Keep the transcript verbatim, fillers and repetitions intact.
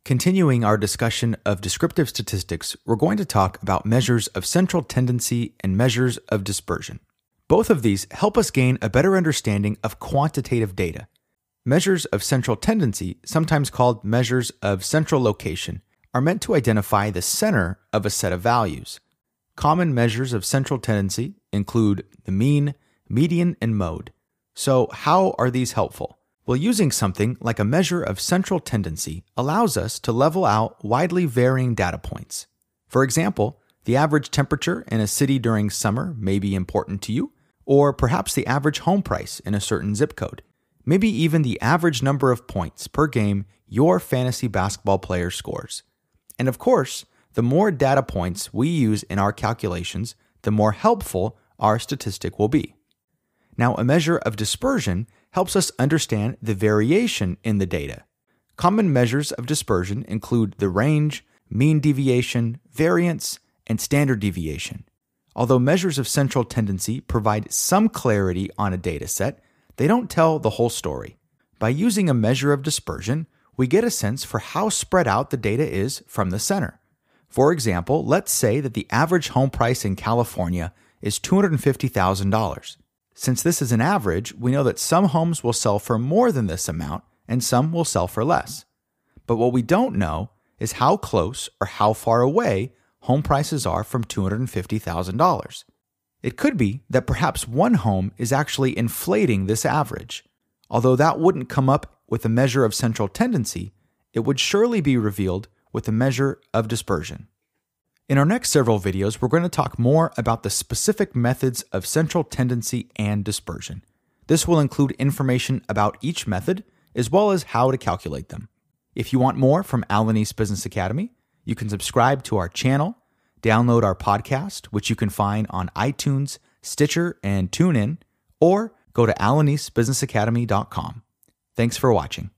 Continuing our discussion of descriptive statistics, we're going to talk about measures of central tendency and measures of dispersion. Both of these help us gain a better understanding of quantitative data. Measures of central tendency, sometimes called measures of central location, are meant to identify the center of a set of values. Common measures of central tendency include the mean, median, and mode. So how are these helpful? Well, using something like a measure of central tendency allows us to level out widely varying data points. For example, the average temperature in a city during summer may be important to you, or perhaps the average home price in a certain zip code. Maybe even the average number of points per game your fantasy basketball player scores. And of course, the more data points we use in our calculations, the more helpful our statistic will be. Now, a measure of dispersion helps us understand the variation in the data. Common measures of dispersion include the range, mean deviation, variance, and standard deviation. Although measures of central tendency provide some clarity on a data set, they don't tell the whole story. By using a measure of dispersion, we get a sense for how spread out the data is from the center. For example, let's say that the average home price in California is two hundred fifty thousand dollars. Since this is an average, we know that some homes will sell for more than this amount and some will sell for less. But what we don't know is how close or how far away home prices are from two hundred fifty thousand dollars. It could be that perhaps one home is actually inflating this average. Although that wouldn't come up with a measure of central tendency, it would surely be revealed with a measure of dispersion. In our next several videos, we're going to talk more about the specific methods of central tendency and dispersion. This will include information about each method, as well as how to calculate them. If you want more from Alanis Business Academy, you can subscribe to our channel, download our podcast, which you can find on iTunes, Stitcher, and TuneIn, or go to alanis business academy dot com. Thanks for watching.